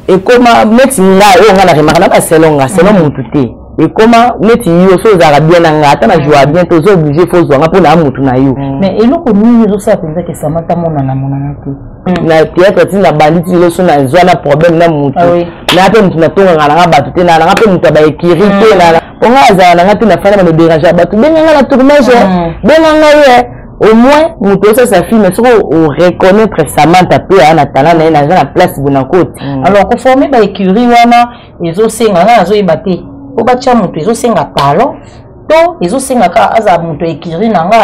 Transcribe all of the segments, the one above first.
et comment mettre là on a remarqué pas selon mon tout et comment mettre yo so za bien nga ta na joie bien to zo obligé faut zo nga pour na mutu na yo mais eloko nini zo sa penza ke Samantha mona te na théâtre ti na banditi lo so na zona problème na mutu na pe mutu na tonga nga batu te na nga pe mutu ba ekiri te na on za na nga te na fana me déranger batu benga nga la tournage benga nga au moins mutu ça sa fille mais so on reconnaître Samantha pe ana talent na na place bonakoti alors ko former ba écurie wana ezo senga na zo ibate ko bacha mutu ezo senga talent to ezo senga ka aza mutu écurie na nga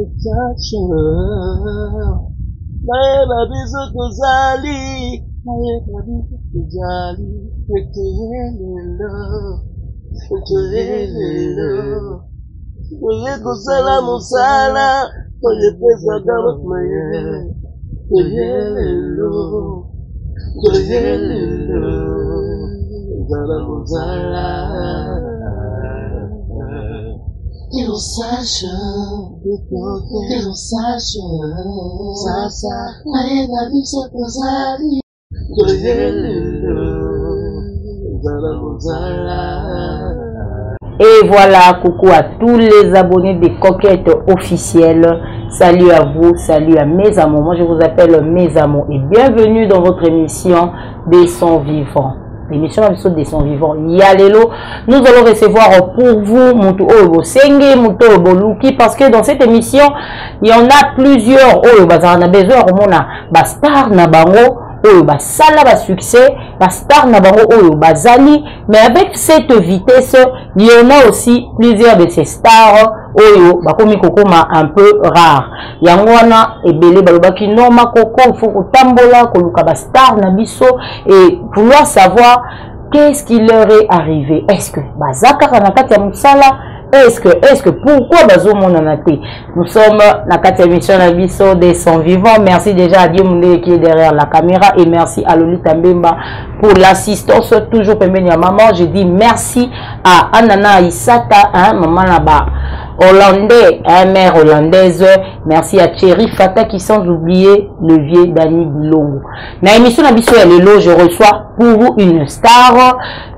Et voilà, coucou à tous les abonnés des Coquettes officielles. Salut à vous, salut à mes amours. Moi, je vous appelle mes amours et bienvenue dans votre émission des sons vivants. L'émission des sons vivants. Yalelo, nous allons recevoir pour vous Moutou Obo Senge, Moutou Obo Luki, parce que dans cette émission, il y en a plusieurs. Oh, on a besoin de star na bango. Oyo ba sala ba succès, ba star na bango oyo bazali, mais avec cette vitesse, il y en a aussi plusieurs de ces stars oyo ba komi kokoma un peu rare. Yango wana ebele balobaki norma koko il faut kotambola koluka ba star na biso et vouloir savoir qu'est-ce qui leur est arrivé. Est-ce que bazaka na kati ya musala? Est-ce que pourquoi bazo monanate? Nous sommes la 4e émission de Bisso des sons vivants. Merci déjà à Dieu Moundé qui est derrière la caméra et merci à Lolita Mbemba pour l'assistance toujours pembeni à maman. Je dis merci à Anana Isata, hein, maman là-bas hollandais, hein, mère hollandaise. Merci à Thierry Fata qui sans oublier le vieux Dani Bilongo. Dans l'émission de Bisso et je reçois pour vous une star.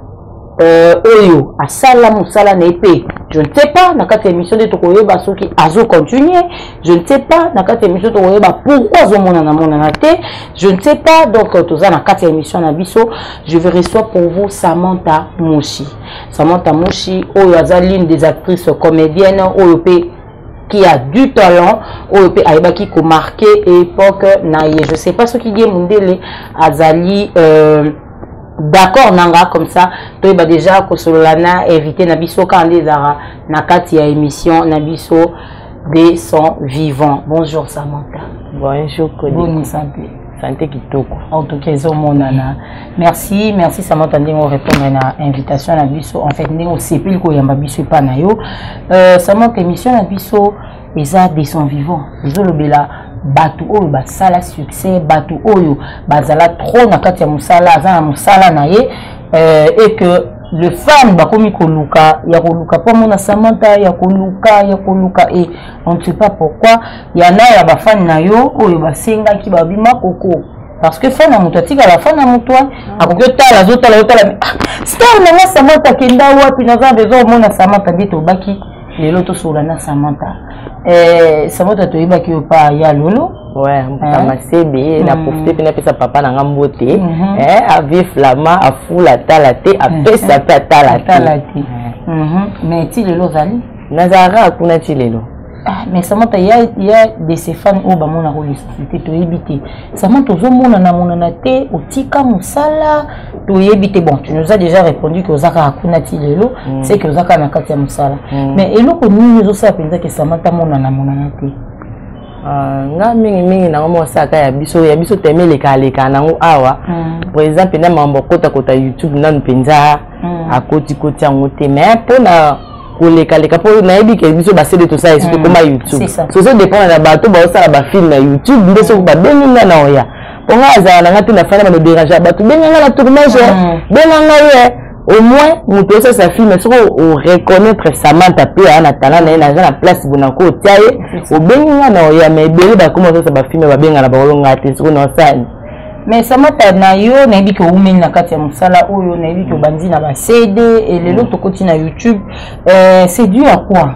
Oyo à sala musala na épée. Je ne sais pas na kati émission de tokoyeba soki azo continuer. Je ne sais pas na kati émission de tokoyeba pourquoi zo mona na mona te. Je ne sais pas donc toza na kati émission na biso. Je vais recevoir pour vous Samantha Mushi. Samantha Mushi oyo aza l'une des actrices comédiennes oyo pe qui a du talent oyo pe ayeba ki ko marqué époque na ye. Je sais pas ce qui dit mundele azali d'accord nanga comme ça to ba déjà ko solana éviter na biso quand les ara na kati ya émission na biso des sons vivants. Bonjour Samantha. Bonjour Cody. Bonne santé. Santé kitoko. En tout cas monana. Merci Samantha ndingo répondre na invitation na biso. En fait ndingo sepil ko yamba biso pa na yo. Samantha émission na biso eza des sons vivants. Ezolobela batu oyo basala succès, batu oyo bazala trop na kati ya musala, azana musala na ye et que le fan bakomi koluka ya koluka po mona Samantha ya koluka et on ne sait pas pourquoi il y en a ya ba fan na yo oyo basenga ki babima koko parce que fan na mutu atika la fan na mutu akoki tala zotala star na Samantha kenda wapi na za besoin mona Samantha dito baki lelo to solana Samantha Samantha to iba ki pa ya lolo ouais mutama sebe na profiter pena pesa papa na ngambote a vif flama a fula talate a pesa pa talate mais ti lelo zali nazara kuna ti lelo mais Samantha il y a de ces fans au ba mona ko société to ebité Samantha zo mona na mona na te otika musala to ebité. Bon, tu nous as déjà répondu que ozaka akuna ti lelo c'est que ozaka na kati ya musala mais eloko nini zo sa penza que Samantha mona na te nga mingi na mo saka ya biso temele kaleka nango awa par exemple na mambo kota YouTube na penza akoti yango te mais pona koleka po na yebi ke biso basele to ça c'est comme YouTube so dépend na bato ba osala ba film na YouTube biso ba benina na oya ponga azala nga te na fana ba déranger bato benanga la tournage benanga ye au moins mutu ça sa fille mais on reconnaître Samantha pe ana talent na na place bonako tiaye o benga na oya mais bele ba comment ça ba film ba benga na ba olonga te so na sani mais Samantha na yo na yebi ko umeni na kati ya musala oyo na yebi ko bandi na ba CD et les autres côté na YouTube c'est dû à quoi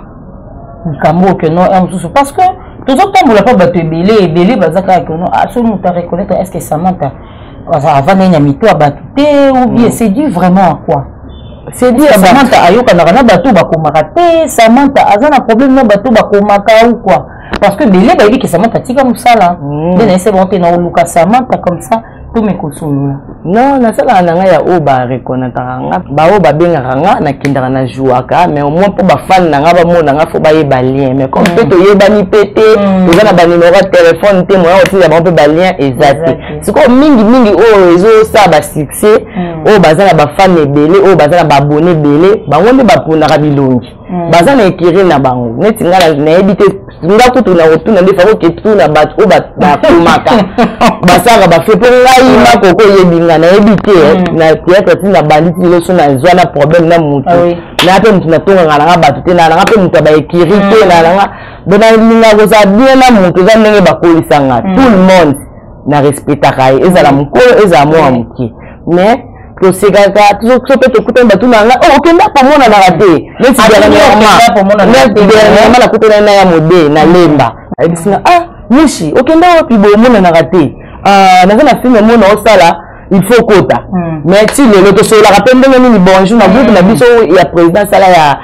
nkambo que non parce que tout autant pour la pas bato belé bazaka que non absolument ta reconnaître est-ce que Samantha avant na mito bato ou bien c'est dû vraiment à quoi c'est dû à Samantha ayoka na bato ba komaka te Samantha azana problème na bato ba komaka ou quoi parce que belé ba yebi que Samantha tika musala bien c'est bon te na luka Samantha comme ça tout me kosolola non na sala na nga ya o ba reconnaître nga ba o ba benga nga na kindaka na jouaka mais au moins pour ba fan na nga ba mona nga faut ba yeba lien mais comme peut to yeba ni pété toza na ba numéro de téléphone te moi aussi ya ba peut ba lien exact c'est comme mingi o ezo sa ba succès o baza na ba fan ebele o baza na ba abonné belé bango nde ba pona ka bilongi baza na écrire na bango neti nga na ebité nga kutu na otuna nde fa ko ketu na ba o ba komaka basaka ba fait pour nga koko yebinga na ebité na théâtre tina banditi leso na zona problème na mutu na pe mutu na tonga nga batu te na nga pe mutu ba écrire te na nga bona linga ko za bien na mutu za ndenge ba kolisanga tout le monde na respectaka ezala mukolo ezala mwa muki mais to segaka toujours so peut écouter batu na nga oh okenda pomona na raté neti dernièrement la kutona na ya mode na lemba abisinga mushi okenda wapi bo mona na raté naza na film mona osala il faut kota mais si lelo to sola ka pendenge ni bonjour na groupe na biso ya président sala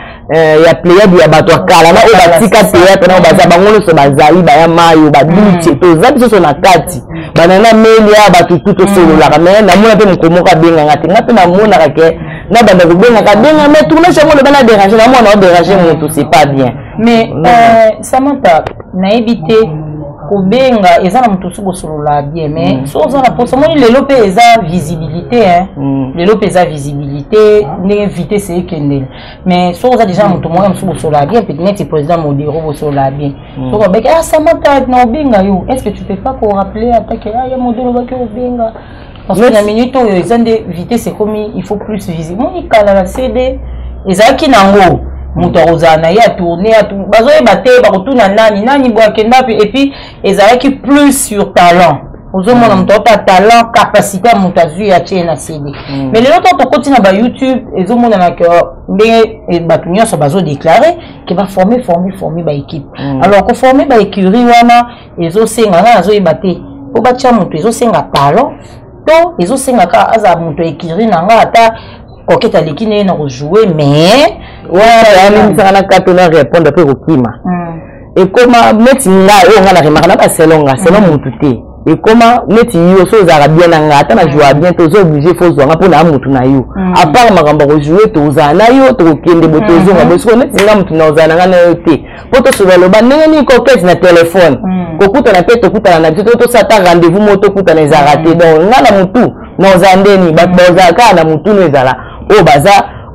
ya player ya bato akala na o batika théâtre na baza bangolo so bazali ba ya mayo ba biche to za biso so na kati banana melia bato tout solola ka mais na mona pe mukomoka benga ngati ngati na mona ka ke na banda ko benga ka benga mais tourner chez moi le bana déranger na mona o déranger moto c'est pas bien mais Samantha na éviter kobenga ezana mutu suko solola bien mais so zana posa moni lelo pe eza visibilité lelo pe eza visibilité ne invité c'est kendel mais so za déjà mutu moya musuko solola bien peut-être président modéro bo solola bien so ko beka Samantha na obenga yo est-ce que tu peux pas ko rappeler attaquer ya modéro ba ke obenga parce que na minute oyo ezande vitesse c'est comme il faut plus visible moni kala la CD ezaki nango mutu ozana ya tourner à tout bazoye baté ba kotuna nani bwa kenda et puis ezalaki plus sur talent ozomona mutu pa talent capacité mutu azu ya tchena CD mais les autres to continue ba YouTube ezomona na que ndenge batu nyonso bazo déclarer que va former ba équipe alors ko former ba écurie wana ezosenga na azoye baté po bacha mutu ezosenga talent to ezosenga ka aza mutu écurie nanga ata koketa likine na jouer mais ouais ça na katona répondre pe kokima et comment meti nga o nga na remarque na ba selonga selon mutu te et comment meti yo so za bien nga ata na jouer bien to zo obligé faut zo nga pona mutu na yo à part makambo ko jouer to za na yo to kende botozo nga boso meti nga mutu na za nga na yo te poto so lo ba ndenge ni koketi na téléphone kokuta na pe to kuta na biso to sata rendez-vous moto kuta na za raté donc nga na mutu na za ndeni ba za ka na mutu no ezala o baza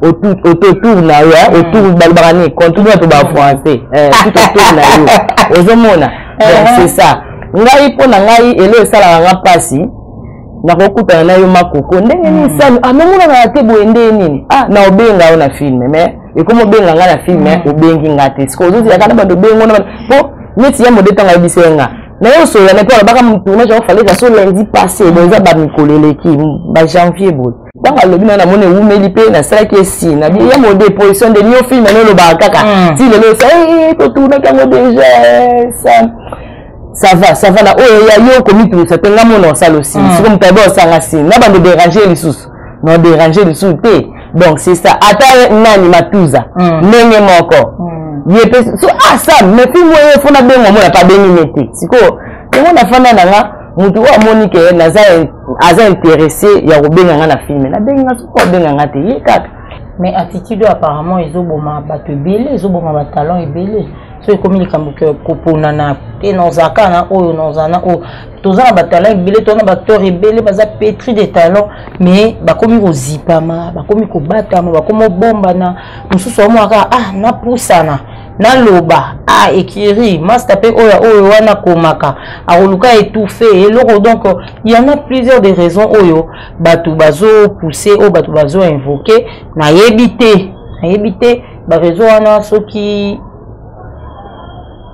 autour na yo autour balbarani continue to ba français tout autour na yo ozomona c'est ça ngai pona ngai elo sala nga pasi na kokuta na yo makoko ndenge ni sami amenguna na te boende nini na obenga na film mais et comme obenga nga na film obengi ngate siko zozi yakana bando bengo na po neti ya modeta nga bisenga na yo so ya na ko baka mtu na jo fallait so lundi passé boza ba mikoleleki ba janvier bo banga lobi na mone umeli pe na sala ke si na bi ya mode position de nyo film na lo ba kaka si le ça to tourner kango déjà ça va na o ya yo komitu ça tenga mono sala aussi c'est comme tabo sanga si na bande déranger les sous non déranger les sous te donc c'est ça ata nani matuza nenge moko yepe so ça mais puis moi il faut na bengo moi pas bengi mete siko on a fana nanga mutu wa monique naza aza intéressé ya kobenga nga na film na benga so ko benga nga te ye kaka mais attitude apparemment ezoboma bato belé ezoboma ba talent ebele so comme likambo ke kopona na te nozaka na oyo nozana o tozana ba talent ebele tona ba acteur ebele baza pétri de talent mais bakomi kozipama bakomi kobatama bakomi bomba na mususu omwaka na pusana na loba écrit master pe oyo wana komaka akoluka étouffé eloko donc il y en a plusieurs des raisons oyo bato bazo pousser o bato bazo invoquer na yebité ba raison wana soki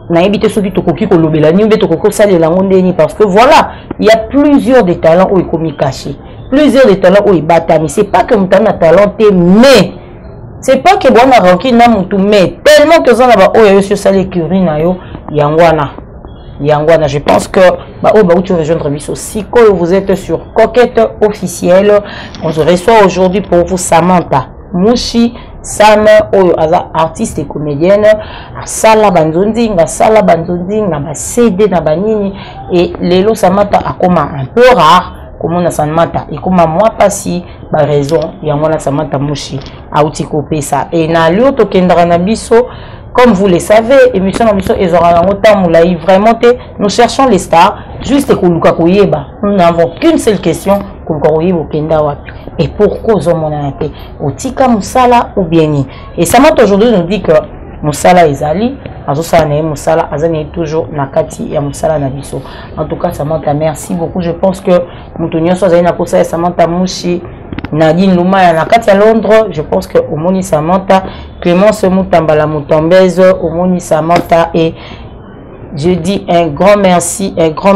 na éviter ceux qui te coquillent ko lobela ni be to kokko sale la ngondeni parce que voilà, il y a plusieurs des talents où ils commis cachés. Plusieurs des talents où ils battent, mais c'est pas que mon talent talenté, mais c'est pas que bon na ranki na mutu, mais tellement que ça là-bas, oh yo sur sale curie na yo, yangwana. Je pense que tu veux rejoindre Bisso Siko, vous êtes sur Coquette officielle. On se reçoit aujourd'hui pour vous Samantha Mouchi Sam, artiste et comédienne. Sala Banzondi, na CD na banini et Lelo Samantha a comme un peu rare. Comme on a Samantha et comme moi passé, par raison, il y a moi Samantha Mouchi a outillé ça et na l'autre kendra na Bisso. Comme vous le savez, émission vraiment, nous cherchons les stars, juste que nous n'avons qu'une seule question, et pourquoi au Tika Moussala ou bien. Et Samantha aujourd'hui nous dit que Moussala Ezali, Moussala Azani toujours Nakati et Moussala Nabiso. En tout cas, Samantha, merci beaucoup. Je pense que nous tenions sur Samantha Mouchi. Nadine Louma Nakati à Londres, je pense que Omoni Samantha, Clémence Moutambala Moutambez, Omoni Samantha et je dis un grand merci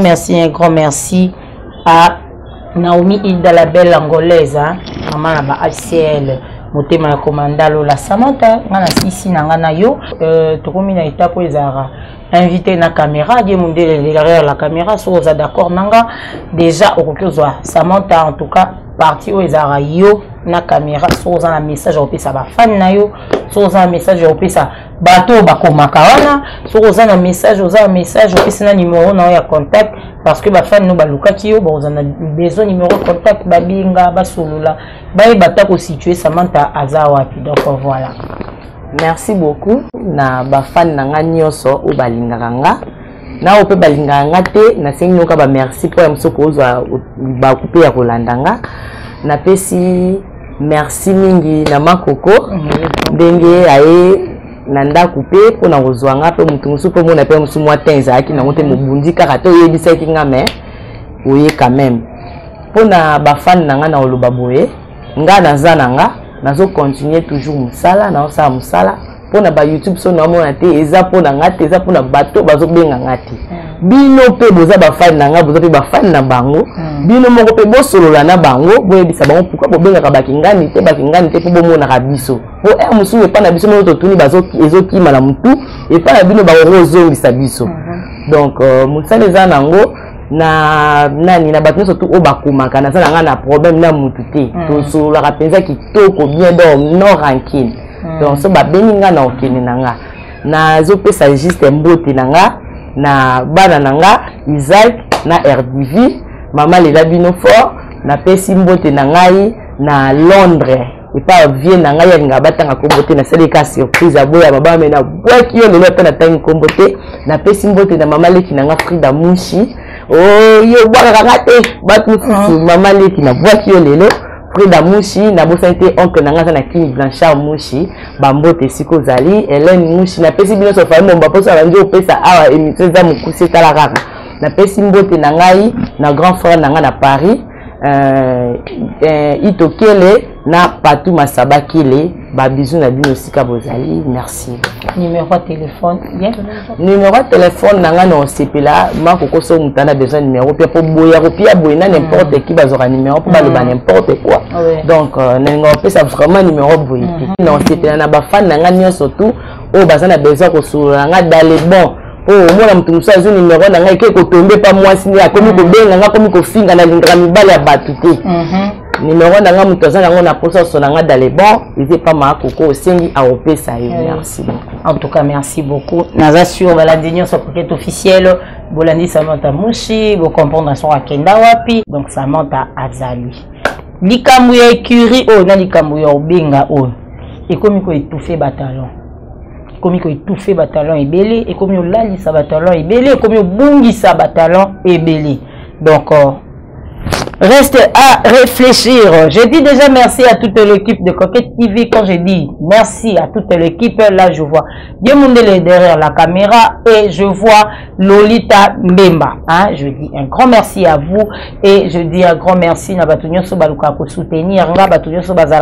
à Naomi Hilda la belle angolaise, maman là-bas ACL, Motema la commandalo la Samantha, ngana sisi na ngana yo, tokomi na etapo ezara. Invité na caméra, Dieu mon derrière la caméra, so oza d'accord nanga déjà au kokozwa Samantha en tout cas parti au ezara yo na caméra, so oza na message au pesa ba fan na yo, so oza na message au pesa bateau bakomaka wana, so oza na message au pesa na numéro na ya contact parce que ba fan no balukaki yo ba oza na besoin numéro contact babinga basolula ba bata ko situer Samantha azawa puis donc voilà. Merci beaucoup na bafan na nga nyonso o balingaka nga na ope balingaka nga te na sengi noka ba merci pour msoko ozwa ba couper ya kolanda nga na pesi merci mingi na makoko ndenge aye na ndako pe pona kozwa nga pe mutu musu pe mona pe musu mwa tenza aki na ngote mobundi kaka to yebisa ki nga mais oye quand même pona bafan na nga na oloba boye nga na zana nga nazo continuer toujours musala na osala musala pona ba YouTube so na mona te eza pona ngate eza pona bato bazo benga ngate bino pe boza ba fan na nga boza pe ba fan na bango bino moko pe bosolola na bango boye bisa bango pourquoi bo benga ka bakingani te po bomona ka biso po musu pa na biso mo to tuni bazo ezoki mala mutu e pa na bino ba rozo bisa biso donc musala eza nango na nani na bato surtout o bakumaka na sana nga na problème na mutu te to so la rapenza kitoko bien donc non rancune donc so ba beninga na okene nanga na zo pesa juste mbote nanga na bana nanga Isaac na RDV mama lela bino fort na pesi mbote nangai na Londres et pas vient nanga ya nga batanga kombote na seleka surprise aboya baba mena bwaki yo lelo pe na tangi kombote na pesi mbote na mama leki nanga Frida Mushi. Oh, yo bwaka ngate batu mama leki na bwaki yo lelo Frida Mushi na bosante oncle nanga na King Blanchard Mushi bambote siko zali Hélène Mushi na pesi bino so fa mo baposa bangi opesa awa émission za mukuse tala kaka na pesi mbote na ngai na grand frère nanga na Paris Itokele na Patou Masabakile ba bisou na bino sika bozali merci. Numéro de téléphone bien numéro de téléphone nanga na osepela makoko so mutana besoin numéro pia po boya ko pia boyina n'importe qui bazora numéro po baloba n'importe quoi donc nengo pesa vraiment numéro boyiti na osepela na ba fan nanga nyonso tout o bazana besoin ko sura nga dale bon oh mona mutu musa zo numéro nanga ke ko tomber pa mwasi ni akomi ko benga nga komi ko finga na lingara mibale ya batu te numéro nanga mutu azana ngo na posa so nanga dale bon ite pa makoko osengi a opesa yo merci beaucoup. En tout cas merci beaucoup naza sur la dernière sur Coquette officielle bolandi Samantha Mouchi vous comprendre son akenda wapi donc Samantha azali likambu ya écurie o na likambu ya obenga o ekomi ko étouffer batalon comme il étouffe batalon et belé et comme il lali sa batalon et belé comme il bungi sa batalon et belé donc reste à réfléchir. Je dis déjà merci à toute l'équipe de Coquette TV. Quand je dis merci à toute l'équipe, là je vois Dieu Mundele derrière la caméra et je vois Lolita Mbemba. Hein? Je dis un grand merci à vous et je dis un grand merci à Batunyo Sobaluka pour soutenir Batunyo Sobazalara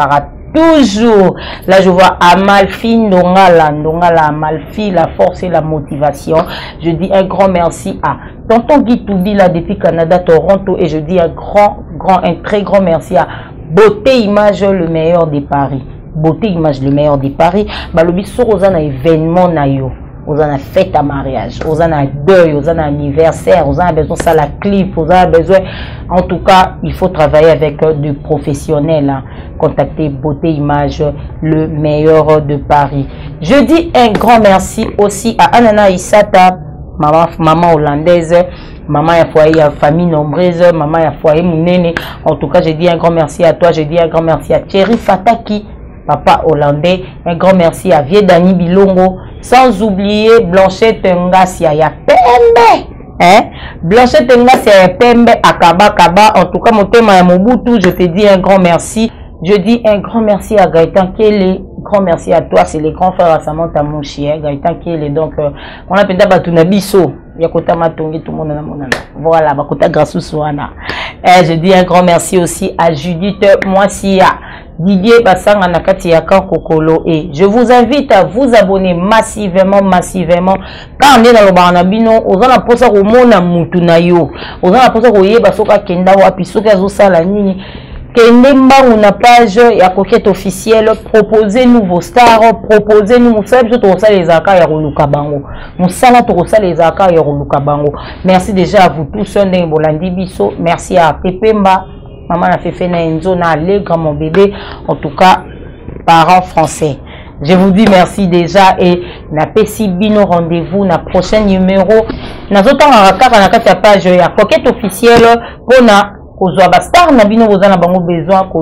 toujours. Là, je vois Amalfi Ndongala, Amalfi, la force et la motivation. Je dis un grand merci à Tonton Guy Toubi, là, depuis Canada, Toronto, et je dis un très grand merci à Beauté Image, le meilleur des paris. Beauté Image, le meilleur des paris. Balobi, sur aux événement nayo. Vous en avez fête à mariage, vous en avez deuil, vous en avez anniversaire, vous en avez besoin de ça, la clip, vous en avez besoin. En tout cas, il faut travailler avec des professionnels. Hein. Contactez Beauté Image, le meilleur de Paris. Je dis un grand merci aussi à Anana Isata, maman hollandaise, maman à foyer, à famille nombreuse, maman à foyer Mounene. En tout cas, je dis un grand merci à toi, je dis un grand merci à Thierry Fataki, papa hollandais. Un grand merci à Viedani Bilongo. Sans oublier Blanchette Ngassia ya Pembe. Hein? Blanchette Ngassia ya Pembe Akaba Kaba. En tout cas, mon thème à Mobutu, je te dis un grand merci. Je dis un grand merci à Gaëtan Kele. Grand merci à toi. C'est les grands frères à Samantha Mouchi. Hein? Gaëtan Kele. Donc, on appelle d'abord Bisso. Yakota Matongi, tout le monde a voilà, Bakota Grassouana. Je dis un grand merci aussi à Judith Moissia. Didier Bassang Anakati Yakan Kokolo, et je vous invite à vous abonner massivement. Quand on est dans le Barnabino, on a posé au monde à Moutunayo, on a posé au Yé Basoka Kenda Wapisoka Zosala Nini. Kendemba ou na page ya coquette officielle, proposez-nous vos stars, proposez-nous les aka ya Roluka Bango. Moussala Torosa les aka ya Roluka Bango. Merci déjà à vous tous, Bolandi Bisso. Merci à Pepemba. Maman a fait Enzo na Allègre, mon bébé. En tout cas, parents français. Je vous dis merci déjà et na PCB nos rendez-vous na prochain numéro. Na zotan na page ya coquette officielle pour star na bino bozana bango besoin ko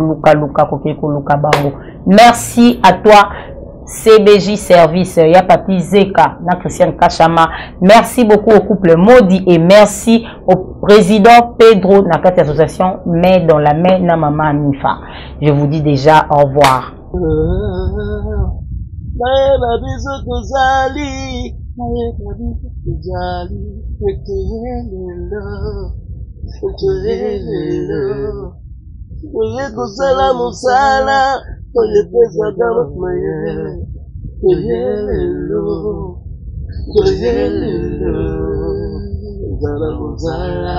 luka bango. Merci à toi CBJ Service ya Papi Zeka na Christian Kachama. Merci beaucoup au couple Modi et merci au président Pedro na Kati association mais dans la main na maman Nifa. Je vous dis déjà au revoir. Oye kozala mosala oye pezaka moye lelo zala mosala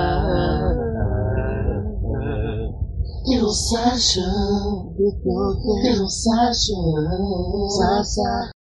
T'es sage, sasa